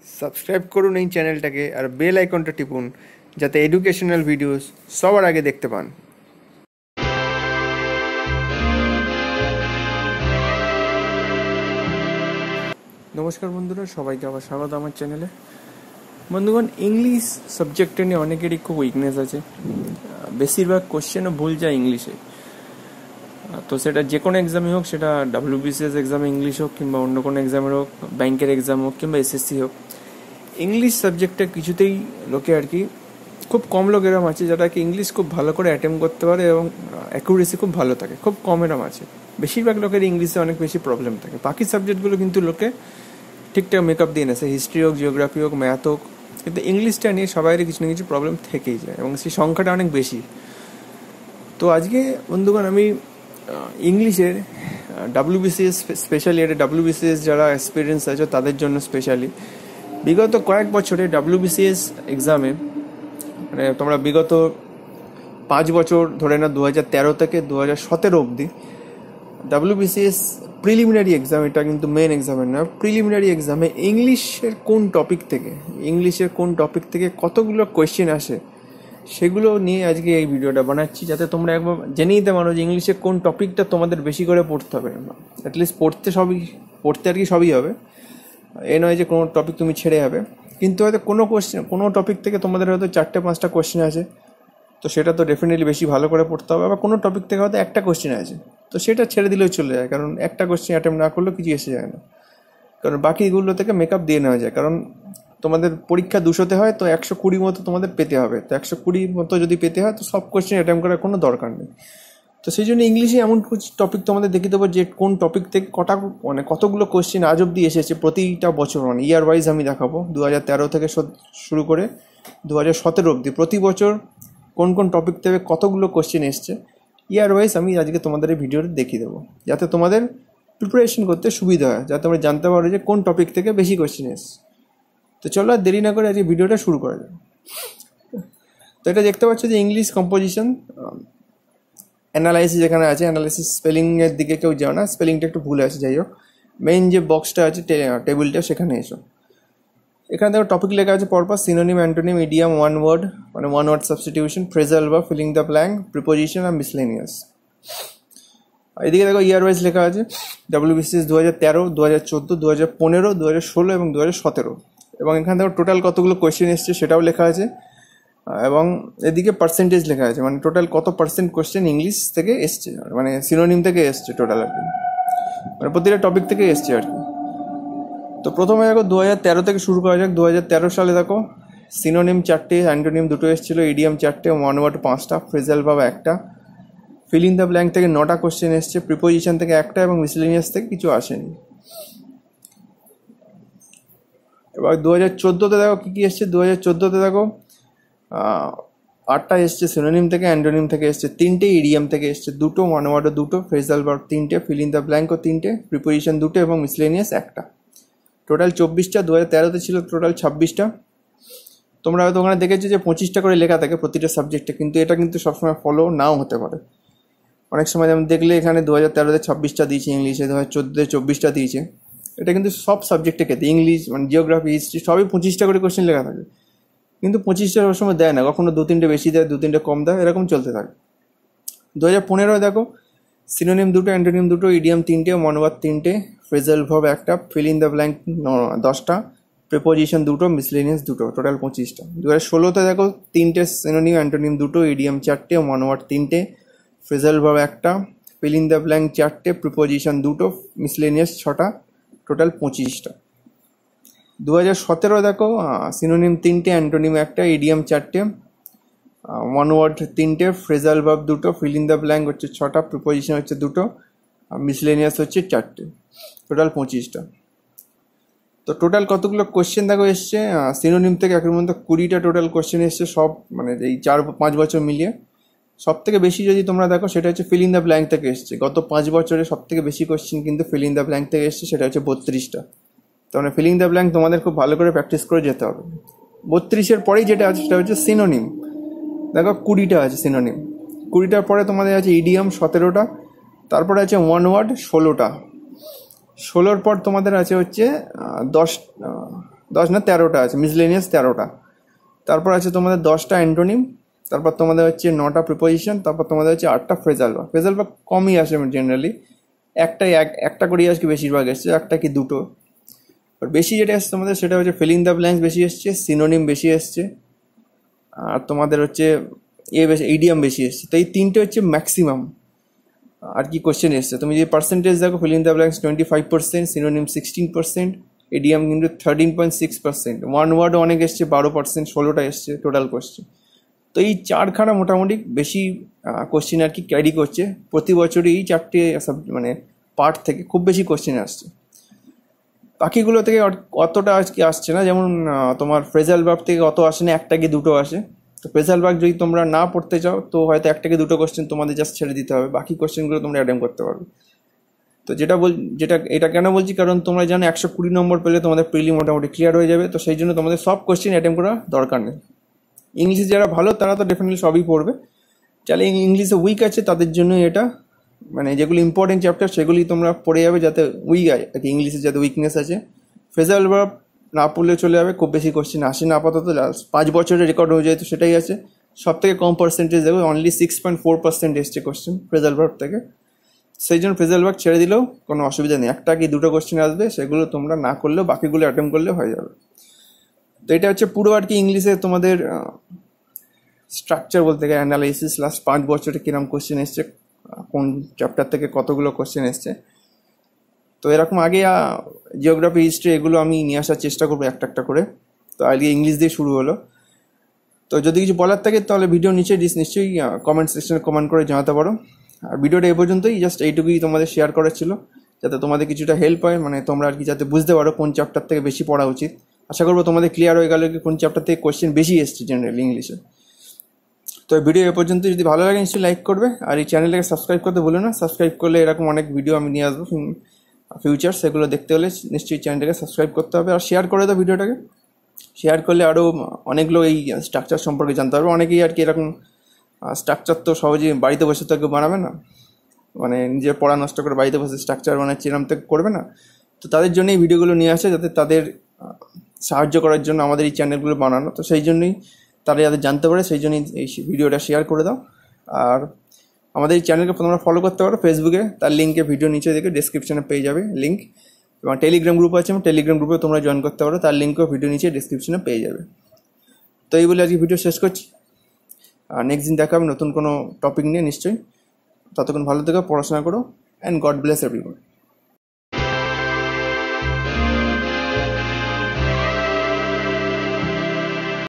Subscribe করুন এই চ্যানেলটাকে আর বেল আইকনটা টিপুন যাতে এডুকেশনাল ভিডিওস সবার আগে দেখতে পান। নমস্কার বন্ধুরা, সবাইকে আবার স্বাগত আমার চ্যানেলে। বন্ধুগণ, ইংলিশ সাবজেক্টটা নিয়ে অনেকেরই খুব উইকনেস আছে। বেশিরভাগ কোশ্চেনও ভুল যায় ইংলিশে। তো সেটা যে কোনো এক্সামে হোক, সেটা WBCS এক্সামে ইংলিশ হোক কিংবা অন্য কোনো এক্সামের হোক, ব্যাংকের এক্সাম হোক কিংবা SSC হোক, ইংলিশ সাবজেক্টটা কিছুতেই লোকে আর কি খুব কম লোক এরম আছে যারা কি ইংলিশ খুব ভালো করে অ্যাটেম্প করতে পারে এবং অ্যাকুরেসি খুব ভালো থাকে। খুব কম এরম আছে। বেশিরভাগ লোকের ইংলিশে অনেক বেশি প্রবলেম থাকে। বাকি সাবজেক্টগুলো কিন্তু লোকে ঠিকঠাক মেকআপ দিয়ে নেছে, হিস্ট্রি হোক, জিওগ্রাফি হোক, ম্যাথ হোক, কিন্তু ইংলিশটা নিয়ে সবাইয়ের কিছু না কিছু প্রবলেম থেকেই যায় এবং সেই সংখ্যাটা অনেক বেশি। তো আজকে বন্ধুগণ আমি ইংলিশের WBCS স্পেশালি, এটা WBCS যারা এক্সপিরিয়েন্স আছে তাদের জন্য স্পেশালি, বিগত কয়েক বছরে WBCS এক্সামে, মানে তোমরা বিগত 5 বছর ধরে না, 2013 থেকে 2017 অবধি WBCS প্রিলিমিনারি এক্সাম, এটা কিন্তু মেন এক্সামের না, প্রিলিমিনারি এক্সামে ইংলিশের কোন টপিক থেকে কতগুলো কোয়েশ্চেন আসে সেগুলো নিয়ে আজকে এই ভিডিওটা বানাচ্ছি, যাতে তোমরা একবার জেনে নিতে পারো যে ইংলিশের কোন টপিকটা তোমাদের বেশি করে পড়তে হবে। অ্যাটলিস্ট পড়তে আর কি সবই হবে, এ নয় যে কোনো টপিক তুমি ছেড়ে যাবে, কিন্তু হয়তো কোনো টপিক থেকে তোমাদের হয়তো 4-5টা কোয়েশ্চেন আছে, তো সেটা তো ডেফিনেটলি বেশি ভালো করে পড়তে হবে। আবার কোনো টপিক থেকে হয়তো একটা কোয়েশ্চেন আছে, তো সেটা ছেড়ে দিলেও চলে যায়, কারণ একটা কোয়েশ্চেন অ্যাটেম্প না করলেও কিছু এসে যায় না, কারণ বাকিগুলো থেকে মেকআপ দিয়ে নেওয়া যায়। কারণ তোমাদের পরীক্ষা 200-তে হয়, তো 120 মতো তোমাদের পেতে হবে। তো 120 মতো যদি পেতে হয়, তো সব কোয়েশ্চেন অ্যাটেম্প করার কোনো দরকার নেই। তো সেই জন্য ইংলিশে এমন কিছু টপিক তোমাদের দেখিয়ে দেবো যে কোন টপিক থেকে কতগুলো কোয়েশ্চেন আজ অব্দি এসেছে প্রতিটা বছর, ইয়ার ওয়াইজ আমি দেখাবো। 2013 থেকে শুরু করে 2017 অবধি প্রতি বছর কোন কোন টপিক থেকে কতগুলো কোয়েশ্চেন এসছে ইয়ার ওয়াইজ আমি আজকে তোমাদের এই ভিডিওতে দেখিয়ে দেবো, যাতে তোমাদের প্রিপারেশন করতে সুবিধা হয়, যাতে তোমরা জানতে পারো যে কোন টপিক থেকে বেশি কোয়েশ্চেন এসছে। তো চলো আর দেরি না করে আজকে ভিডিওটা শুরু করা যায়। তো এটা দেখতে পাচ্ছ যে ইংলিশ কম্পোজিশন অ্যানালাইসিস এখানে আছে। অ্যানালাইসিস স্পেলিংয়ের দিকে কেউ যাও না, স্পেলিংটা একটু ভুল আছে, যাই হোক মেইন যে বক্সটা আছে টেবিলটা সেখানে এসো। এখানে দেখো টপিক লেখা আছে purpose, synonym, antonym, idiom, one word মানে one word substitution, phrasal verb, filling the blank, preposition আর মিসলেনিয়াস। এদিকে দেখো ইয়ার ওয়াইজ লেখা আছে WBCS 2013, 2014, 2015, 2016 এবং 2017, এবং এখানে দেখো টোটাল কতগুলো কোয়েশ্চেন এসছে সেটাও লেখা আছে, এবং এদিকে পার্সেন্টেজ লেখা আছে, মানে টোটাল কত পার্সেন্ট কোয়েশ্চেন ইংলিশ থেকে এসছে, মানে সিনোনিম থেকে এসছে টোটাল আর কি, মানে প্রতিটা টপিক থেকে এসছে আর কি। তো প্রথমে দেখো 2013 থেকে শুরু করা যাক। 2013 সালে দেখো সিনোনিম 4টে, অ্যান্টোনিম 2টো এসেছিলো, ইডিয়াম 4টে, ওয়ান ওয়ার্ড 5টা, ফ্রেজাল ভার্ব 1টা, ফিল ইন দ্য ব্ল্যাঙ্ক থেকে 9টা কোয়েশ্চেন এসছে, প্রিপোজিশন থেকে 1টা এবং মিসলেনিয়াস থেকে কিছু আসেনি। এবার 2014-তে দেখো কী এসছে। 2014-তে দেখো 8টা এসছে সিনোনিম থেকে, অ্যান্টোনিম থেকে এসছে 3টে, ইডিয়াম থেকে এসছে 2টো, ওয়ান ওয়ার্ডও 2টো, ফ্রেজাল ভার্ব 3টে, ফিল ইন দ্য ব্ল্যাঙ্কও 3টে, প্রিপোজিশন 2টো এবং মিসলেনিয়াস 1টা। টোটাল 24টা। 2013-তে ছিল টোটাল 26টা। তোমরা হয়তো ওখানে দেখেছো যে 25টা করে লেখা থাকে প্রতিটা সাবজেক্টে, কিন্তু এটা কিন্তু সবসময় ফলো নাও হতে পারে। অনেক সময় যেমন দেখলে এখানে 2013-তে 26টা দিয়েছে ইংলিশে, 2014-তে 24টা দিয়েছে। এটা কিন্তু সব সাবজেক্টে ক্ষেত্রে, ইংলিশ মানে জিওগ্রাফি, হিস্ট্রি সবই 25টা করে কোশ্চেন লেখা থাকে, কিন্তু 25টা সবসময় দেয় না, কখনো 2-3টে বেশি দেয়, 2-3টে কম দেয়, এরকম চলতে থাকে। 2015-এ দেখো সিনোনিম 2টো, অ্যান্টোনিম 2টো, ইডিয়াম 3টে, ওয়ান ওয়ার্ড 3টে, ফ্রেজাল ভার্ব 1টা, ফিল ইন দ্য ব্ল্যাঙ্ক 10টা, প্রিপোজিশন 2টো, মিসলেনিয়াস 2টো, টোটাল 25টা। 2016-তে দেখো 3টে সিনোনিম, অ্যান্টোনিম 2টো, ইডিয়াম 4টে, ওয়ান ওয়ার্ড 3টে, ফ্রেজাল ভার্ব 1টা, ফিল ইন দ্য ব্ল্যাঙ্ক 4টে, প্রিপোজিশন 2টো, মিসলেনিয়াস 6টা, টোটাল 25টা। 2017 দেখো সিনোনিম 3টে, অ্যান্টোনিম 1টা, ইডিয়াম 4টে, ওয়ান ওয়ার্ড 3টে, ফ্রেজাল ভার্ব 2টো, ফিল ইন দ্য ব্ল্যাঙ্ক হচ্ছে 6টা, প্রিপোজিশন হচ্ছে 2টো, মিসলেনিয়াস হচ্ছে 4টে, টোটাল 25টা। তো টোটাল কতগুলো কোশ্চেন দেখো এসছে সিনোনিম থেকে একের মধ্যে 20টা টোটাল কোশ্চেন এসছে, সব মানে এই 4-5 বছর মিলিয়ে। সব থেকে বেশি যদি তোমরা দেখো সেটা হচ্ছে ফিল ইন দ্য ব্ল্যাঙ্ক থেকে এসছে। গত 5 বছরে সব থেকে বেশি কোশ্চেন কিন্তু ফিল ইন দ্য ব্ল্যাঙ্ক থেকে এসছে, সেটা হচ্ছে 32টা। তো মানে ফিল ইন দ্য ব্ল্যাঙ্ক তোমাদের খুব ভালো করে প্র্যাকটিস করে যেতে হবে। 32-এর পরেই যেটা আছে সেটা হচ্ছে সিনোনিম। দেখো 20টা আছে সিনোনিম, 20টার পরে তোমাদের আছে ইডিয়াম 17টা, তারপরে আছে ওয়ান ওয়ার্ড 16টা, 16-র পর তোমাদের আছে হচ্ছে 10 না 13টা আছে, মিসলেনিয়াস 13টা। তারপর আছে তোমাদের 10টা অ্যান্টোনিম, তারপর তোমাদের হচ্ছে 9টা প্রিপোজিশন, তারপর তোমাদের হচ্ছে 8টা ফ্রেজাল ভার্ব। ফ্রেজাল ভার্ব কমই আসে জেনারেলি, একটা করেই আজকে বেশিরভাগ এসছে, একটা কি দুটো। আর বেশি যেটা এসছে তোমাদের সেটা হচ্ছে ফিলিং দ্য ব্ল্যাঙ্কস বেশি এসছে, সিনোনিম বেশি এসছে, আর তোমাদের হচ্ছে বেশি ইডিয়াম বেশি এসছে। তো এই তিনটে হচ্ছে ম্যাক্সিমাম। আর কি কোশ্চেন এসছে তুমি যদি পার্সেন্টেজ দেখো, filling the blanks 25%, synonym 16%, idiom কিন্তু 13.6%, ওয়ান ওয়ার্ড অনেক এসছে 12%, 16টা এসছে টোটাল কোশ্চেন। তো এই চারখানা মোটামুটি বেশি কোশ্চেন আর কি ক্যারি করছে প্রতি বছরই, এই চারটে মানে পার্ট থেকে খুব বেশি কোশ্চেন আসছে। বাকিগুলো থেকে অতটা আজকে আসছে না, যেমন তোমার ফ্রেজাল ভার্ব থেকে অত আসে না, একটা কি দুটো আসে। তো ফ্রেজাল ভার্ব যদি তোমরা না পড়তে চাও তো হয়তো একটা কি দুটো কোশ্চেন তোমাদের জাস্ট ছেড়ে দিতে হবে, বাকি কোশ্চেনগুলো তোমরা অ্যাটেম্প করতে পারবে। তো এটা কেন বলছি, কারণ তোমরা জানো 120 নম্বর পেলে তোমাদের প্রিলি মোটামুটি ক্লিয়ার হয়ে যাবে। তো সেই জন্য তোমাদের সব কোশ্চেন অ্যাটেম্প করা দরকার নেই। ইংলিশে যারা ভালো তারা তো ডেফিনেটলি সবই পড়বে, যারা ইংলিশে উইক আছে তাদের জন্য এটা, মানে যেগুলো ইম্পর্টেন্ট চ্যাপ্টার সেগুলি তোমরা পড়ে যাবে, যাতে উইক আছে আর কি, ইংলিশে যাতে উইকনেস আছে। ফ্রেজাল ভার্ব না পড়লে চলে যাবে, খুব বেশি কোশ্চেন আসে না আপাতত, 5 বছরের রেকর্ড হয়ে যায় তো সেটাই আছে। সব থেকে কম পার্সেন্টেজ দেবে, অনলি 6.4% এসছে কোশ্চেন ফ্রেজাল ভার্ব থেকে। সেই জন্য ফ্রেজাল ভার্ব ছেড়ে দিলেও কোনো অসুবিধা নেই, একটা কি দুটো কোশ্চেন আসবে, সেগুলো তোমরা না করলেও বাকিগুলো অ্যাটেম্প করলে হয়ে যাবে। তো এটা হচ্ছে পুরো আর কি ইংলিশে তোমাদের স্ট্রাকচার বলতে গেলে অ্যানালাইসিস, লাস্ট 5 বছরে কিরকম কোশ্চেন এসছে, কোন চ্যাপ্টার থেকে কতগুলো কোশ্চেন এসছে। তো এরকম আগে জিওগ্রাফি, হিস্ট্রি এগুলো আমি নিয়ে আসার চেষ্টা করবো একটা একটা করে। তো আজকে ইংলিশ দিয়ে শুরু হলো। তো যদি কিছু বলার থাকে তাহলে ভিডিও নিচে নিশ্চয়ই কমেন্ট সেকশনে কমেন্ট করে জানাতে পারো। আর ভিডিওটা এ পর্যন্তই, জাস্ট এইটুকুই তোমাদের শেয়ার করার ছিল, যাতে তোমাদের কিছুটা হেল্প হয়, মানে তোমরা আর কি যাতে বুঝতে পারো কোন চ্যাপ্টার থেকে বেশি পড়া উচিত। আশা করবো তোমাদের ক্লিয়ার হয়ে গেল কি কোন চ্যাপ্টার থেকে কোশ্চেন বেশি এসছে জেনারেলি ইংলিশে। তো ভিডিও এ পর্যন্ত, যদি ভালো লাগে নিশ্চয়ই লাইক করবে, আর এই চ্যানেলটাকে সাবস্ক্রাইব করতে ভুলো না। সাবস্ক্রাইব করলে এরকম অনেক ভিডিও আমি নিয়ে আসবো ফিউচার, সেগুলো দেখতে হলে নিশ্চয়ই চ্যানেলটাকে সাবস্ক্রাইব করতে হবে। আর শেয়ার করে দাও ভিডিওটাকে, শেয়ার করলে আরও অনেকগুলো এই স্ট্রাকচার সম্পর্কে জানতে পারবে। অনেকেই আর কি এরকম স্ট্রাকচার তো সহজেই বাড়িতে বসে তো কেউ বানাবে না, মানে নিজের পড়া নষ্ট করে বাড়িতে বসে স্ট্রাকচার বানাচ্ছে এরকম তো করবে না। তো তাদের জন্য এই ভিডিওগুলো নিয়ে আসে, যাতে তাদের সাহায্য করার জন্য আমাদের এই চ্যানেলগুলো বানানো। তো সেই জন্যই তারা যাতে জানতে পারে, সেই জন্যই এই ভিডিওটা শেয়ার করে দাও। আর আমাদের এই চ্যানেলকে তোমরা ফলো করতে পারো ফেসবুকে, তার লিঙ্কে ভিডিও নিচে দেখে ডিসক্রিপশনে পেয়ে যাবে লিঙ্ক। এবং টেলিগ্রাম গ্রুপ আছে, টেলিগ্রাম গ্রুপে তোমরা জয়েন করতে পারো, তার লিঙ্কও ভিডিও নিচে ডিসক্রিপশনে পেয়ে যাবে। তো এই বলে আজকে ভিডিও শেষ করছি, আর নেক্সট দিন দেখা হবে নতুন কোনো টপিক নিয়ে নিশ্চয়ই। ততক্ষণ ভালো থেকো, পড়াশোনা করো, অ্যান্ড গড ব্লেস এভরিওয়ান।